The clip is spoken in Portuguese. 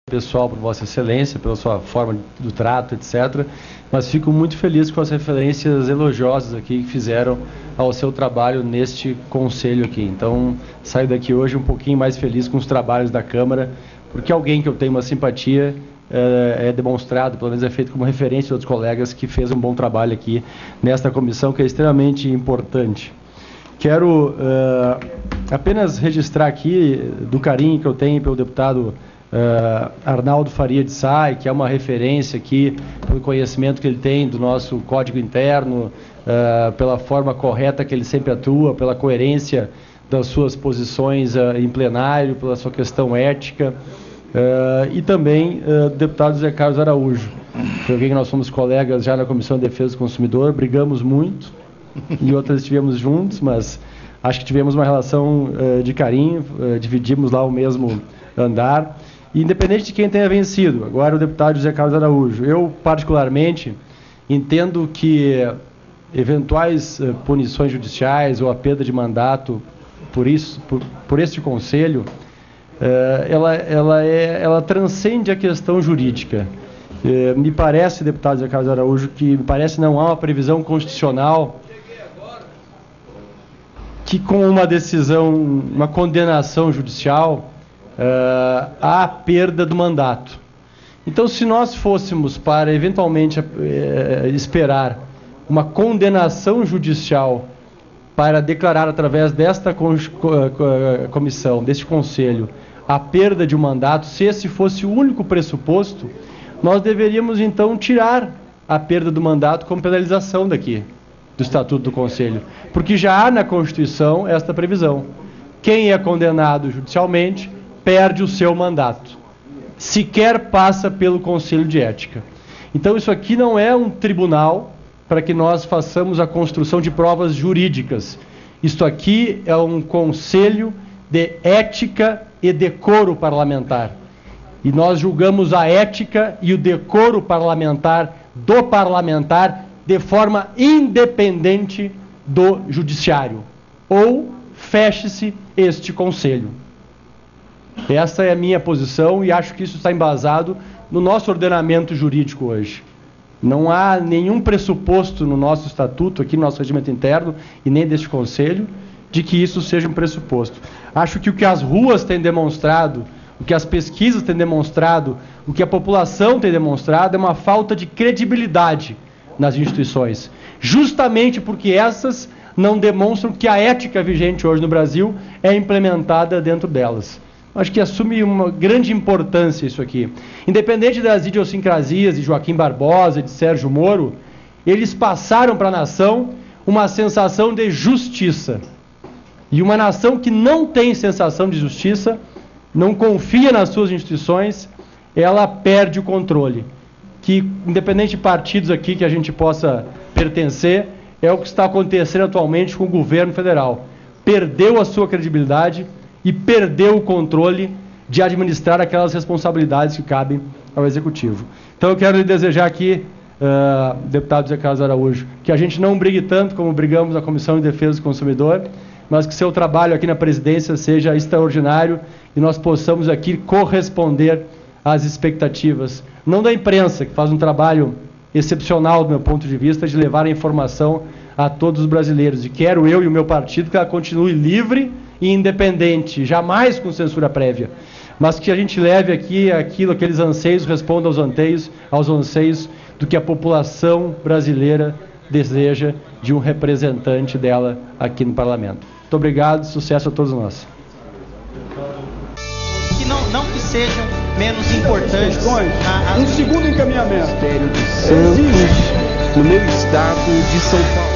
pessoal por Vossa Excelência, pela sua forma do trato, etc. Mas fico muito feliz com as referências elogiosas aqui que fizeram ao seu trabalho neste conselho aqui. Então, saio daqui hoje um pouquinho mais feliz com os trabalhos da Câmara, porque alguém que eu tenho uma simpatia é demonstrado, pelo menos é feito como referência de outros colegas que fez um bom trabalho aqui nesta comissão, que é extremamente importante. Quero apenas registrar aqui do carinho que eu tenho pelo deputado Arnaldo Faria de Sá, que é uma referência aqui pelo conhecimento que ele tem do nosso Código Interno, pela forma correta que ele sempre atua, pela coerência das suas posições em plenário, pela sua questão ética, e também do deputado José Carlos Araújo, com quem nós somos colegas já na Comissão de Defesa do Consumidor, brigamos muito, e outras estivemos juntos, mas acho que tivemos uma relação de carinho, dividimos lá o mesmo andar, e independente de quem tenha vencido. Agora o deputado José Carlos Araújo, eu particularmente entendo que eventuais punições judiciais ou a perda de mandato por este conselho, ela transcende a questão jurídica. Me parece, deputado José Carlos Araújo, que não há uma previsão constitucional que com uma decisão, uma condenação judicial, há perda do mandato. Então, se nós fôssemos para, eventualmente, esperar uma condenação judicial para declarar, através desta comissão, deste conselho, a perda de um mandato, se esse fosse o único pressuposto, nós deveríamos, então, tirar a perda do mandato como penalização daqui, do Estatuto do Conselho, porque já há na Constituição esta previsão. Quem é condenado judicialmente perde o seu mandato, sequer passa pelo Conselho de Ética. Então isso aqui não é um tribunal para que nós façamos a construção de provas jurídicas. Isto aqui é um conselho de ética e decoro parlamentar. E nós julgamos a ética e o decoro parlamentar do parlamentar de forma independente do judiciário. Ou feche-se este conselho. Essa é a minha posição e acho que isso está embasado no nosso ordenamento jurídico hoje. Não há nenhum pressuposto no nosso estatuto, aqui no nosso regimento interno, e nem deste conselho, de que isso seja um pressuposto. Acho que o que as ruas têm demonstrado, o que as pesquisas têm demonstrado, o que a população tem demonstrado é uma falta de credibilidade nas instituições, justamente porque essas não demonstram que a ética vigente hoje no Brasil é implementada dentro delas. Acho que assume uma grande importância isso aqui. Independente das idiosincrasias de Joaquim Barbosa e de Sérgio Moro, eles passaram para a nação uma sensação de justiça. E uma nação que não tem sensação de justiça, não confia nas suas instituições, ela perde o controle. Que, independente de partidos aqui que a gente possa pertencer, é o que está acontecendo atualmente com o governo federal. Perdeu a sua credibilidade e perdeu o controle de administrar aquelas responsabilidades que cabem ao Executivo. Então eu quero lhe desejar aqui, deputado José Carlos Araújo, que a gente não brigue tanto como brigamos na Comissão de Defesa do Consumidor, mas que seu trabalho aqui na presidência seja extraordinário e nós possamos aqui corresponder às expectativas, não da imprensa, que faz um trabalho excepcional do meu ponto de vista, de levar a informação a todos os brasileiros. E quero eu e o meu partido que ela continue livre e independente, jamais com censura prévia, mas que a gente leve aqui aqueles anseios, responda aos anseios do que a população brasileira deseja de um representante dela aqui no Parlamento. Muito obrigado, sucesso a todos nós. Que não que sejam menos importantes. Um segundo encaminhamento. Ministério de Santos, no meu estado de São Paulo.